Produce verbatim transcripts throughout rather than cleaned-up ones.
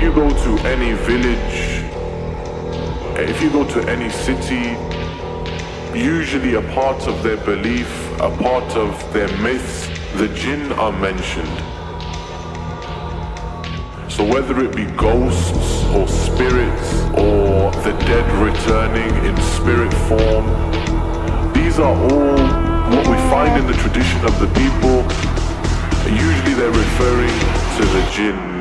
you go to any village, if you go to any city, usually a part of their belief, a part of their myths, the jinn are mentioned. So whether it be ghosts or spirits or the dead returning in spirit form, these are all what we find in the tradition of the people. Usually they're referring to the jinn.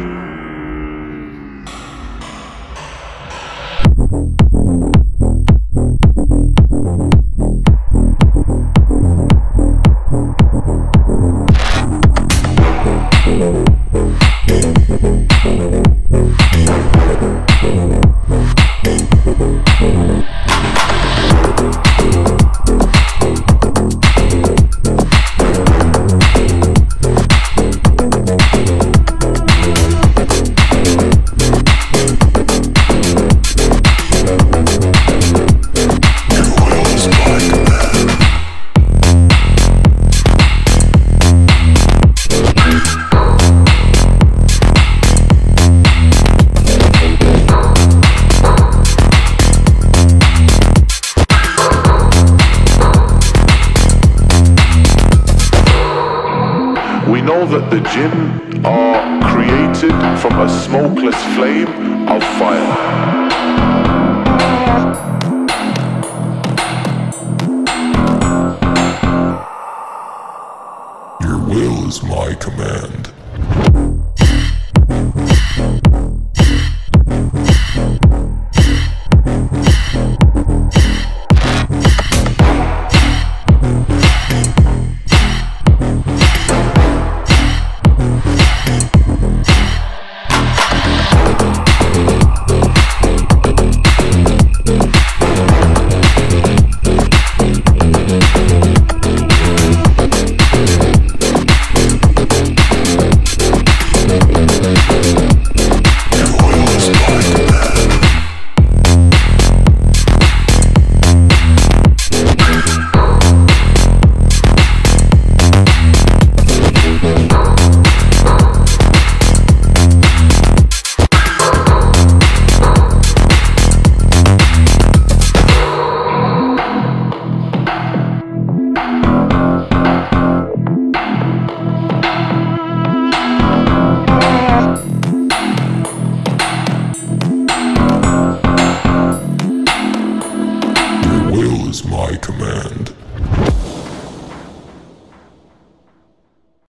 We know that the jinn are created from a smokeless flame of fire. Your will is my command.